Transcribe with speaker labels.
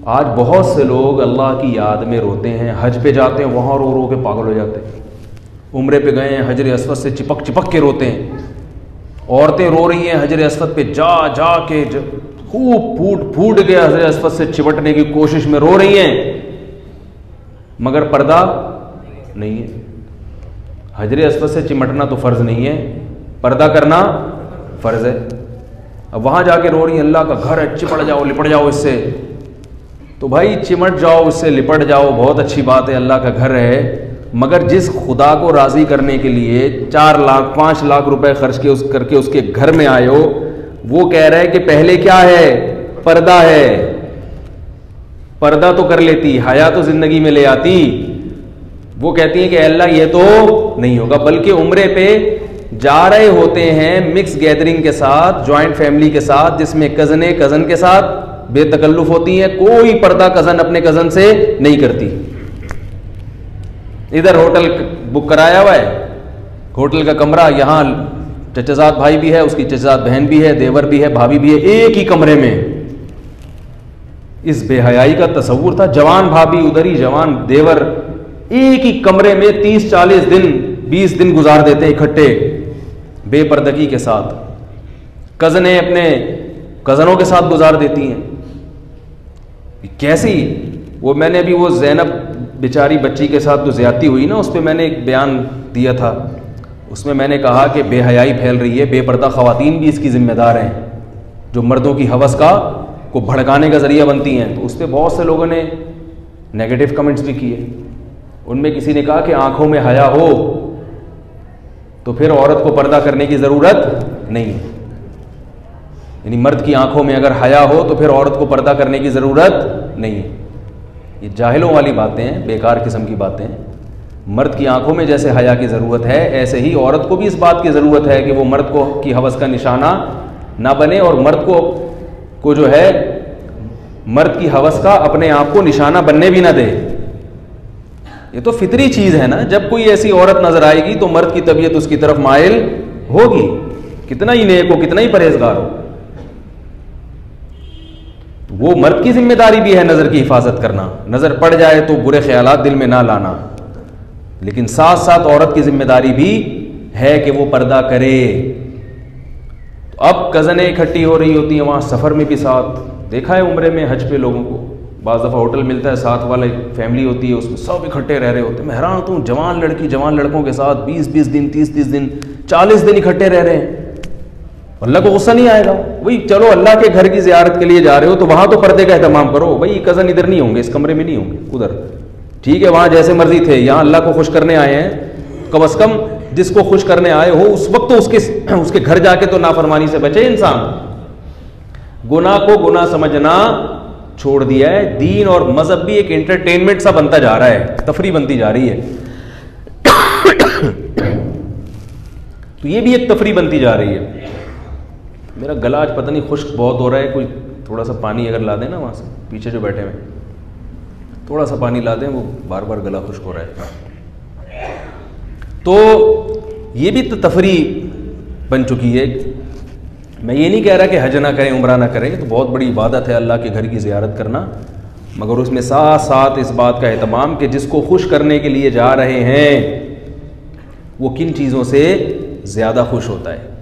Speaker 1: آج بہت سے لوگ اللہ کی یاد میں روتے ہیں، حج پہ جاتے ہیں وہاں رو رو کے پاگل ہو جاتے ہیں، عمرے پہ گئے ہیں حجر اسود سے چپک چپک کے روتے ہیں، عورتیں رو رہی ہیں حجر اسود پہ جا جا کے خوب پھوٹ کے حجر اسود سے چپٹنے کی کوشش میں رو رہی ہیں، مگر پردہ نہیں ہے۔ حجر اسود سے چمٹنا تو فرض نہیں ہے، پردہ کرنا فرض ہے۔ اب وہاں جا کے رو رہی ہیں اللہ کا گھر ہے، چپٹ جاؤ لپٹ جاؤ اس سے، تو بھائی چمٹ جاؤ اس سے لپٹ جاؤ، بہت اچھی بات ہے، اللہ کا گھر ہے، مگر جس خدا کو راضی کرنے کے لیے 4 لاکھ 5 لاکھ روپے خرچ کر کے اس کے گھر میں آئے ہو، وہ کہہ رہا ہے کہ پہلے کیا ہے؟ پردہ ہے۔ پردہ تو کر لیتی، حیا تو زندگی میں لے آتی، وہ کہتی ہیں کہ اے اللہ یہ تو نہیں ہوگا، بلکہ عمرے پہ جا رہے ہوتے ہیں مکس گیدرنگ کے ساتھ، جوائنٹ فیملی کے ساتھ، جس میں کزن کے ساتھ بے تکلف ہوتی ہیں، کوئی پردہ کزن اپنے کزن سے نہیں کرتی۔ ادھر ہوٹل بک کرایا ہوا ہے، ہوٹل کا کمرہ، یہاں چچزاد بھائی بھی ہے، اس کی چچزاد بہن بھی ہے، دیور بھی ہے، بھابھی بھی ہے، ایک ہی کمرے میں۔ اس بے حیائی کا تصور تھا، جوان بھابھی ادھر ہی، جوان دیور ایک ہی کمرے میں 30-40 دن 20 دن گزار دیتے اکٹھے بے پردگی کے ساتھ، کزنیں اپنے کزنوں کے ساتھ گزار دیتی ہیں۔ کیسی وہ میں نے ابھی وہ زینب بیچاری بچی کے ساتھ جو زیادتی ہوئی نا، اس پہ میں نے ایک بیان دیا تھا، اس میں نے کہا کہ بے حیائی پھیل رہی ہے، بے پردہ خواتین بھی اس کی ذمہ دار ہیں، جو مردوں کی ہوس کو بھڑکانے کا ذریعہ بنتی ہیں۔ تو اس پہ بہت سے لوگوں نے نیگیٹو کمنٹس بھی کیے، ان میں کسی نے کہا کہ آنکھوں میں حیا ہو تو پھر عورت کو پردہ کرنے کی ضرورت نہیں ہے، یعنی مرد کی آنکھوں میں اگر حیا ہو تو پھر عورت کو پردہ کرنے کی ضرورت نہیں ہے۔ یہ جاہلوں والی باتیں ہیں، بیکار قسم کی باتیں ہیں۔ مرد کی آنکھوں میں جیسے حیا کی ضرورت ہے، ایسے ہی عورت کو بھی اس بات کی ضرورت ہے کہ وہ مرد کو کی ہوس کا نشانہ نہ بنے، اور مرد کو جو ہے مرد کی ہوس کا اپنے آپ کو نشانہ بننے بھی نہ دے۔ یہ تو فطری چیز ہے نا، جب کوئی ایسی عورت نظر آئے گی تو مرد کی طبیعت اس کی طرف مائل ہوگی، کتنا ہی نیک ہو، کتنا ہی پرہیزگار ہو۔ وہ مرد کی ذمہ داری بھی ہے نظر کی حفاظت کرنا، نظر پڑ جائے تو برے خیالات دل میں نہ لانا، لیکن ساتھ ساتھ عورت کی ذمہ داری بھی ہے کہ وہ پردہ کرے۔ تو اب کزنیں اکٹھی ہو رہی ہوتی ہیں وہاں، سفر میں بھی ساتھ دیکھا ہے عمرے میں حج پہ لوگوں کو، بعض دفعہ ہوٹل ملتا ہے، ساتھ والے فیملی ہوتی ہے، اس میں سب اکٹھے رہ رہے ہوتے ہیں۔ میں حیران ہوتا ہوں، جوان لڑکی جوان لڑکوں کے ساتھ 20 دن 30 دن 40 دن اکٹھے رہ رہے ہیں، اللہ کو غصہ نہیں آئے گا؟ وہی چلو اللہ کے گھر کی زیارت کے لیے جا رہے ہو تو وہاں تو پردے کا اہتمام کرو، بھائی کزن ادھر نہیں ہوں گے، اس کمرے میں نہیں ہوں گے، ادھر ٹھیک ہے، وہاں جیسے مرضی تھے، یہاں اللہ کو خوش کرنے آئے ہیں، کم از کم جس کو خوش کرنے آئے ہو اس وقت تو اس کے گھر جا کے تو نافرمانی سے بچے انسان۔ گناہ کو گناہ سمجھنا چھوڑ دیا ہے، دین اور مذہب بھی ایک انٹرٹینمنٹ سا بنتا جا رہا ہے، تفریح بنتی جا رہی ہے، تو یہ بھی ایک تفریح بنتی جا رہی ہے۔ میرا گلا آج پتہ نہیں خشک بہت ہو رہا ہے، کوئی تھوڑا سا پانی اگر لا دیں نا وہاں سے پیچھے جو بیٹھے ہوئے، تھوڑا سا پانی لا دیں، وہ بار بار گلا خشک ہو رہا ہے۔ تو یہ بھی تو تفریح بن چکی ہے۔ میں یہ نہیں کہہ رہا کہ حج نہ کریں، عمرہ نہ کریں، تو بہت بڑی عبادت ہے اللہ کے گھر کی زیارت کرنا، مگر اس میں ساتھ ساتھ اس بات کا اہتمام کہ جس کو خوش کرنے کے لیے جا رہے ہیں وہ کن چیزوں سے زیادہ خوش ہوتا ہے۔